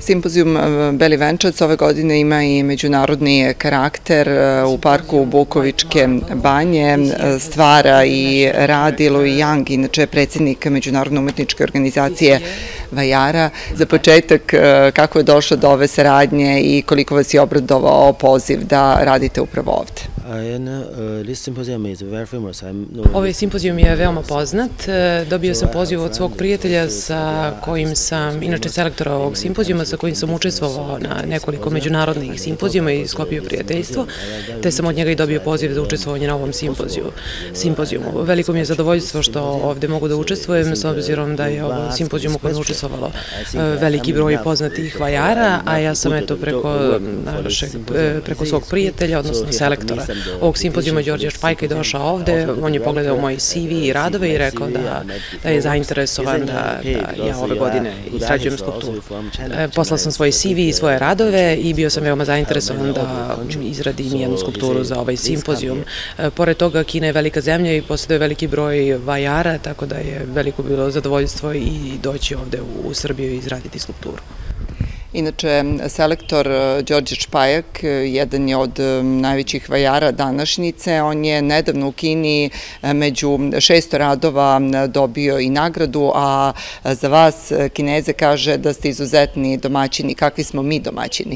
Simpozijum Beli venčac ove godine ima i međunarodni karakter. U parku Bukovičke banje stvara i radi Louis Yang, inače predsjednik Međunarodne umetničke organizacije vajara. Za početak, kako je došlo do ove saradnje i koliko vas je obradovao poziv da radite upravo ovde? Ovaj simpozijum je veoma poznat. Dobio sam poziv od svog prijatelja sa kojim sam, inače selektora ovog simpozijuma, sa kojim sam učestvovao na nekoliko međunarodnih simpozijuma i sklopio prijateljstvo, te sam od njega i dobio poziv za učestvovanje na ovom simpozijumu. Veliko mi je zadovoljstvo što ovde mogu da učestvujem, s obzirom da je ovo simpozijum u kojem je učestvovalo veliki broj poznatih vajara, a ja sam preko svog prijatelja, odnosno selektora ovog simpozijuma Đorđa Špajka došao ovde. On je pogledao moj CV i radove i rekao da je zainteresovan da ja ove godine izrađujem skulpturu. Poslao sam svoj CV i svoje radove i bio sam veoma zainteresovan da izradim jednu skulpturu za ovaj simpozijum. Pored toga, Kina je velika zemlja i posjeduje veliki broj vajara, tako da je veliko bilo zadovoljstvo i doći ovde u Srbiju i izraditi skulpturu. Inače, selektor Đorđe Špajak jedan je od najvećih vajara današnjice. On je nedavno u Kini među 600 radova dobio i nagradu, a za vas Kineze kaže da ste izuzetni domaćini. Kakvi smo mi domaćini?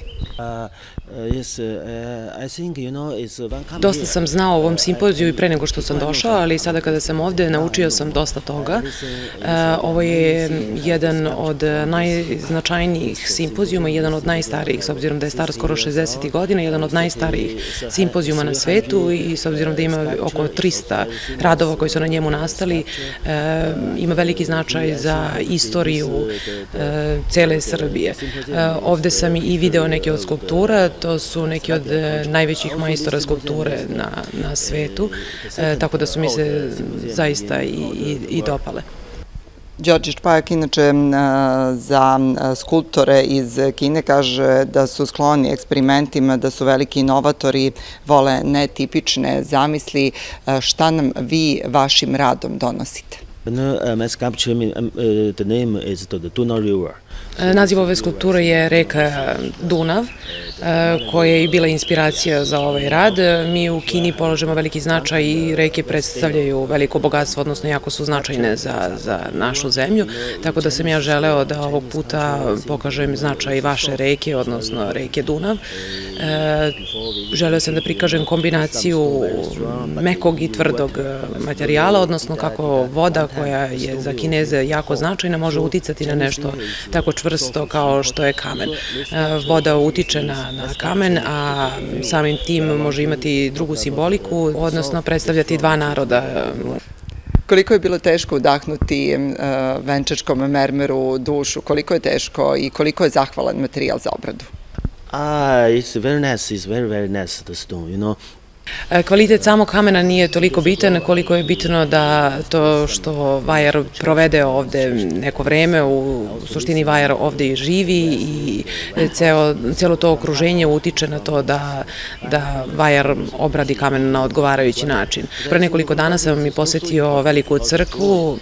Dosta sam znao o ovom simpoziju i pre nego što sam došao, ali sada kada sam ovde naučio sam dosta toga. Ovo je jedan od najznačajnijih simpozijuma, jedan od najstarijih, s obzirom da je star skoro 60 godina, jedan od najstarijih simpozijuma na svetu i s obzirom da ima oko 300 radova koji su na njemu nastali, ima veliki značaj za istoriju cele Srbije. Ovde sam i video neke od skulptura. To su neki od najvećih majstora skulpture na svetu, tako da su mi se zaista i dopale. Đorđe Špajak, inače, za skulptore iz Kine kaže da su skloni eksperimentima, da su veliki inovatori, vole netipične zamisli. Šta nam vi vašim radom donosite? Naziv ove skulpture je reka Dunav, koja je i bila inspiracija za ovaj rad. Mi u Kini polažemo veliki značaj i reke predstavljaju veliko bogatstvo, odnosno jako su značajne za našu zemlju, tako da sam ja želeo da ovog puta pokažem značaj vaše reke, odnosno reke Dunav. Želeo sam da prikažem kombinaciju mekog i tvrdog materijala, odnosno kako voda, koja je za Kineze jako značajna, može uticati na nešto tako čvrsto kao što je kamen. Voda utiče na kamen, a samim tim može imati drugu simboliku, odnosno predstavljati dva naroda. Koliko je bilo teško udahnuti venčačkom mermeru dušu? Koliko je teško i koliko je zahvalan materijal za obradu? It's very nice. It's very, very nice, the stone, you know. Kvalitet samog kamena nije toliko bitan koliko je bitno da to što vajar provede ovde neko vreme, u suštini vajar ovde i živi i celo to okruženje utiče na to da vajar obradi kamen na odgovarajući način. Pre nekoliko dana sam i posetio veliku crkvu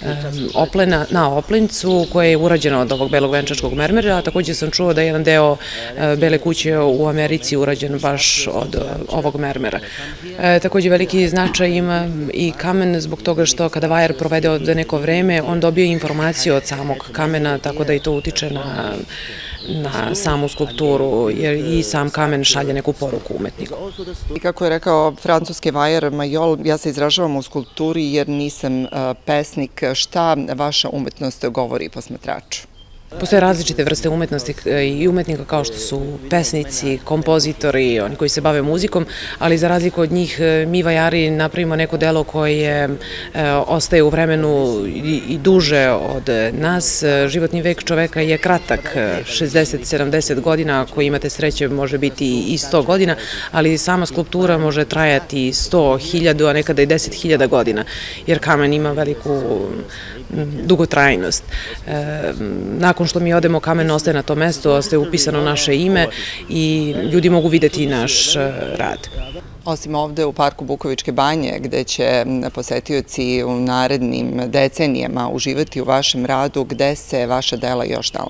na Oplencu koja je urađena od ovog belog venčačkog mermera, a takođe sam čuo da je jedan deo Bele kuće u Americi urađen baš od ovog mermera. Takođe veliki značaj ima i kamen zbog toga što kada vajar provede ovde neko vreme, on dobije informaciju od samog kamena, tako da i to utiče na samu skulpturu, jer i sam kamen šalje neku poruku umetniku. I kako je rekao francuski vajar Majol, ja se izražavam u skulpturi jer nisam pesnik. Šta vaša umetnost govori posmatraču? Postoje različite vrste umetnosti i umetnika kao što su pesnici, kompozitori, oni koji se bave muzikom, ali za razliku od njih mi vajari napravimo neko delo koje ostaje u vremenu i duže od nas. Životni vek čoveka je kratak, 60-70 godina, ako imate sreće može biti i 100 godina, ali sama skulptura može trajati 100, 1000, a nekada i 10.000 godina, jer kamen ima veliku dugotrajnost. Nakon što mi odemo, kamen ostaje na tom mestu, ostaje upisano naše ime i ljudi mogu videti naš rad. Osim ovde u parku Bukovičke banje, gde će posetioci u narednim decenijama uživati u vašem radu, gde se vaša dela još nalaze?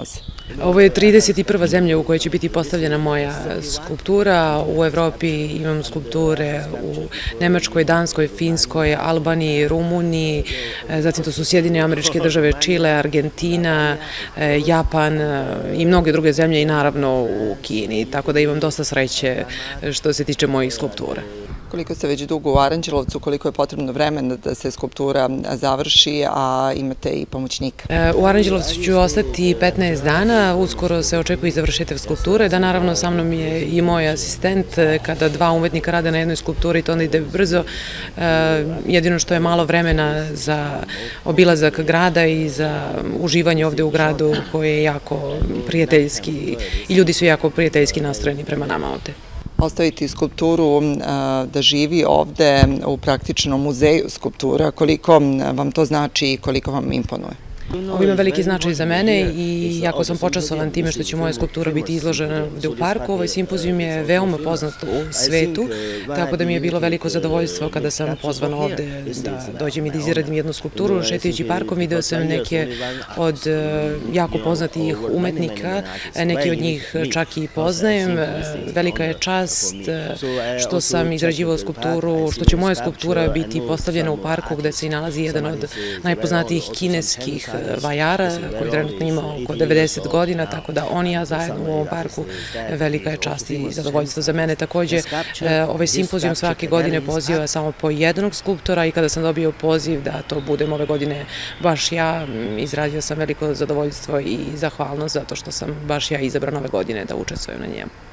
Ovo je 31. zemlja u kojoj će biti postavljena moja skulptura. U Evropi imam skulpture u Nemačkoj, Danskoj, Finskoj, Albaniji, Rumuniji, zatim to su Sjedinjene Američke Države, Čile, Argentina, Japan i mnoge druge zemlje i naravno u Kini, tako da imam dosta sreće što se tiče mojih skulptura. Koliko ste već dugo u Aranđelovcu, koliko je potrebno vremena da se skulptura završi, a imate i pomoćnika? U Aranđelovcu ću ostati 15 dana, uskoro se očekuje i završetak skulpture, da naravno sa mnom je i moj asistent. Kada dva umetnika rade na jednoj skulpturi, to onda ide brzo. Jedino što je malo vremena za obilazak grada i za uživanje ovde u gradu koji je jako prijateljski i ljudi su jako prijateljski nastrojeni prema nama ovde. Ostaviti skulpturu da živi ovde u praktičnom muzeju skulptura, koliko vam to znači i koliko vam imponuje? Ovo ima veliki značaj za mene i jako sam počasovan time što će moja skulptura biti izložena ovde u parku. Ovaj simpozijum je veoma poznat u svetu, tako da mi je bilo veliko zadovoljstvo kada sam pozvana ovde da dođem i da izradim jednu skulpturu. Šetajući parkom video sam neke od jako poznatih umetnika, neki od njih čak i poznajem. Velika je čast što sam izrađivao skulpturu, što će moja skulptura biti postavljena u parku gde se i nalazi jedan od najpoznatijih kineskih vajara koji trenutno ima oko 90 godina, tako da on i ja zajedno u ovom parku velika je čast i zadovoljstvo za mene. Takođe, ovaj simpozijum svake godine poziva samo po jednog skulptora i kada sam dobio poziv da to budem ove godine baš ja, izrazio sam veliko zadovoljstvo i zahvalnost zato što sam baš ja izabrana ove godine da učestvujem na njemu.